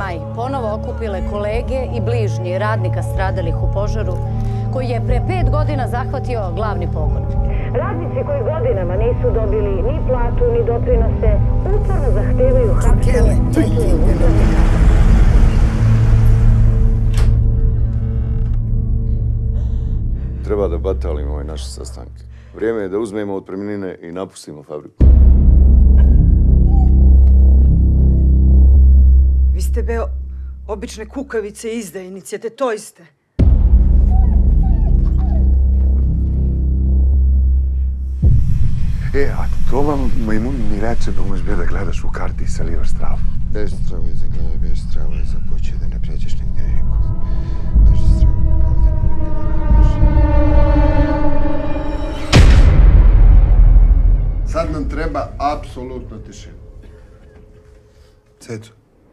maj ponovo okupile kolege i bližnji radnika stradalih u požaru koji je pre 5 godina zahvatio glavni pogon. Radnici koji godinama nisu dobili ni platu, ni doprinose, uporno zahtevaju hapšenje stručnih upravnika. Treba da batalimo ove naše sastanke. Vrijeme je da uzmemo otpremnine i napustimo fabriku. Vi ste obične kukavice i izdajnice, to iste. A to vam Majmun mi reče da umeš da gledaš u karti i salivaš stravu. Bez strava iza glave, bez strava iza kuće, da ne pređeš nigdje rijeku. Bez strava, pravda povijek. Sad nam treba apsolutno tišina. Cecu.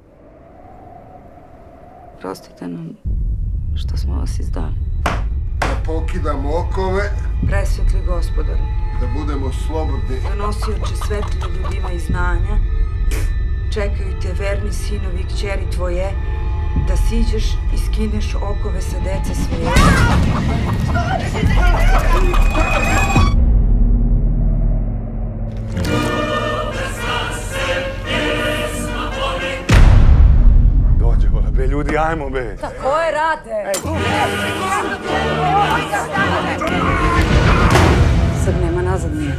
Prostite nam što smo vas izdali. Da pokidamo okove. Presvetli gospodaru. Da budemo slobodni. Da nosioče svetlje ljudima i znanja. Čekaju te verni sinovi i kćeri tvoje. Da siđeš i skineš okove sa dece svoje. Dođe, vola, be, ljudi, ajmo, be. Koje rade? Sad nema nazad nije.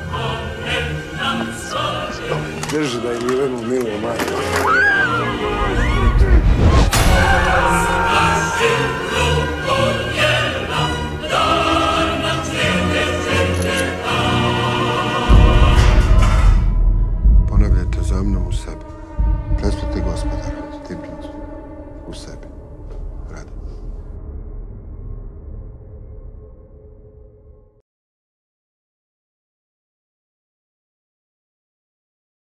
Drži da im Milenu milo, majko. Ponavljajte za mnom u sebi. Presvetli gospodar.